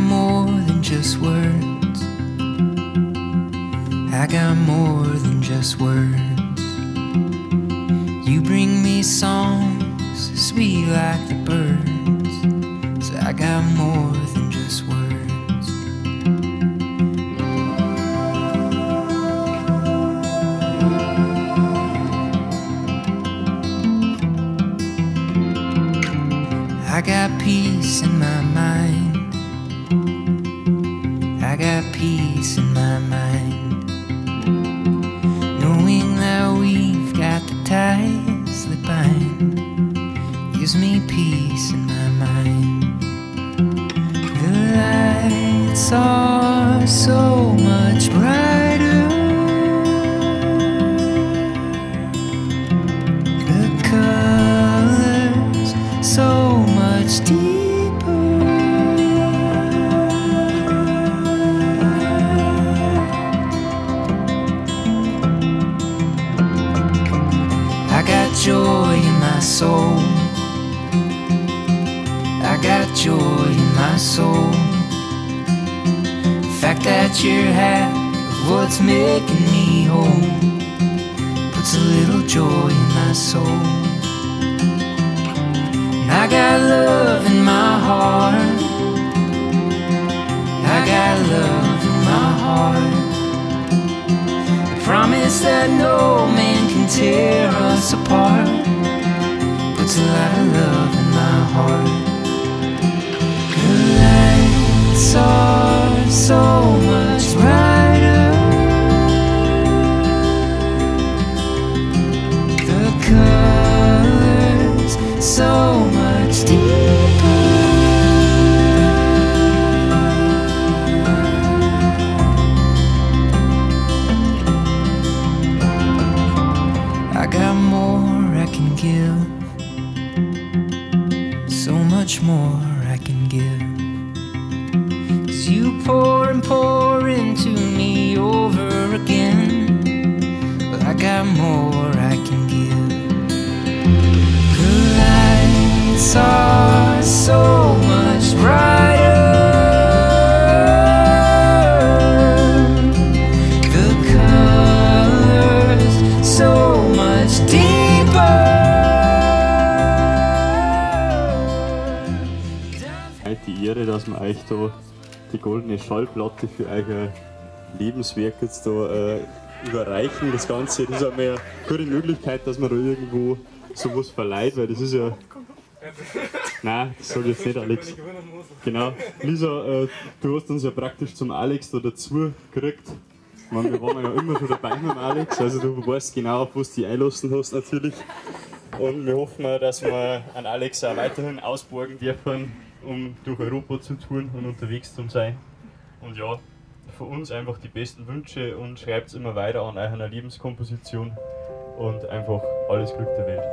more than just words. I got more than just words. You bring me songs sweet like the birds. So I got more than just words. I got peace in my mind. I got peace in my mind, knowing that we've got the ties that bind. Gives me peace in my mind. The lights are so much brighter. The colors so much deeper. I got joy in my soul. I got joy in my soul. The fact that you're half of what's making me whole puts a little joy in my soul. I got love in my heart. I got love in my heart. The promise that no man can tear us apart puts a lot of love in my heart. The lights are so much brighter. The colors so much deeper. I got more I can give, so much more I can give. 'Cause you pour and pour into me over again. Well, I got more I can give. The lights are so much brighter. The colors so much deeper. Die Ehre, dass wir euch da die goldene Schallplatte für euer Lebenswerk jetzt da überreichen. Das Ganze, das ist auch eine gute Möglichkeit, dass man da irgendwo sowas verleiht, weil das ist ja. Nein, das sage ich jetzt nicht, Alex. Genau. Lisa, du hast uns ja praktisch zum Alex da dazu gekriegt. Wir waren ja immer schon dabei mit dem Alex, also du weißt genau, auf was du dich einlassen hast natürlich. Und wir hoffen, dass wir an Alex auch weiterhin ausborgen dürfen, um durch Europa zu touren und unterwegs zu sein. Und ja, für uns einfach die besten Wünsche und schreibt immer weiter an eurer Lebenskomposition und einfach alles Glück der Welt.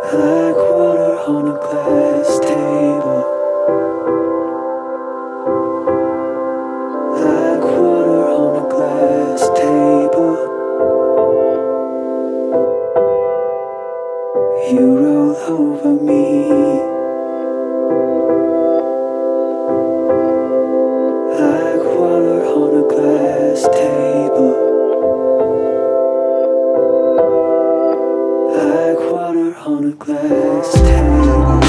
like water on a glass table, like water on a glass table. You roll over me, like water on a glass table, like water on a glass table.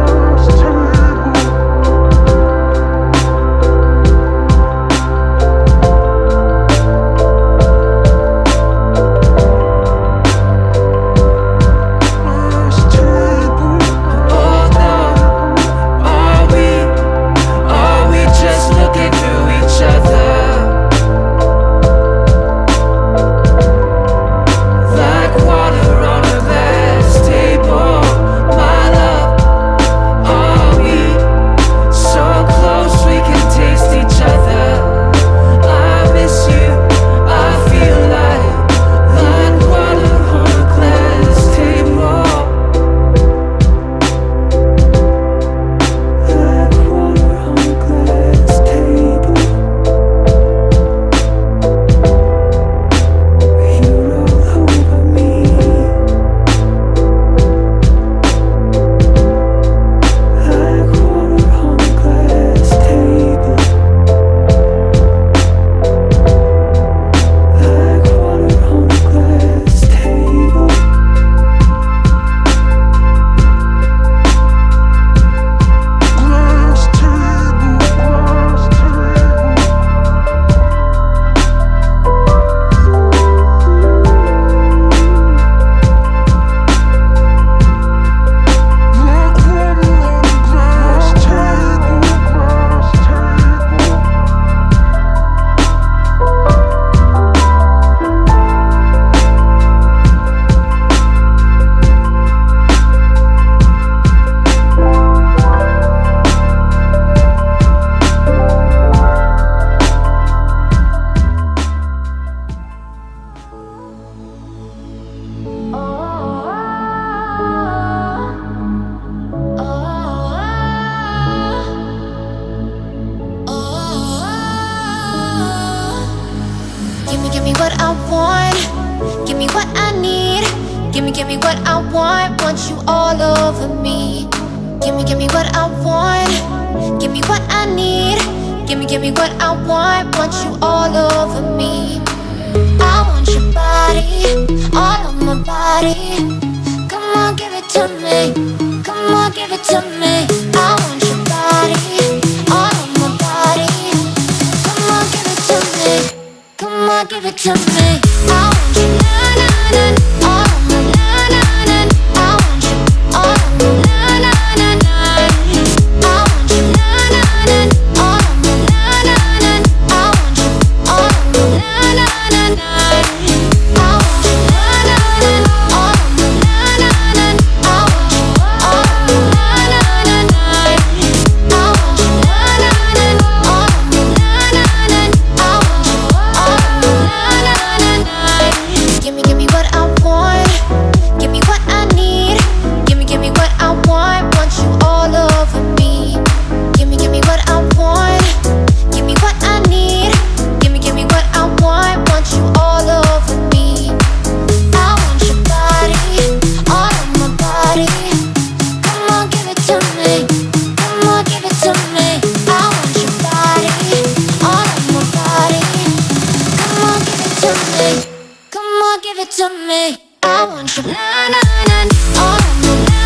Give me what I want, give me what I need. Give me what I want you all over me. Give me what I want, give me what I need. Give me what I want you all over me. I want your body, all of my body. Come on, give it to me, come on, give it to me. I want your body, all of my body. Come on, give it to me, come on, give it to me. I want you, na na na, all of my na na na. I want you, all of my na na na na. I want you, na na na, all of my na na na. I want you, all of my na na na na. I want you, na na na, all of my na na na. I want you, all of my na na na na. I want you, na na na, all of my na na na. I want you, all of my na na na na. Give me what I want, give me what I need. Give me what I want you all over me. Give me what I want, give me what I need. Give me what I want you all over me. I want your body, all of my body. Come on, give it to me, come on, give it to me. I want your body, all of my body. Come on, give it to me, come on, give it to me. I want your na na na, all of my na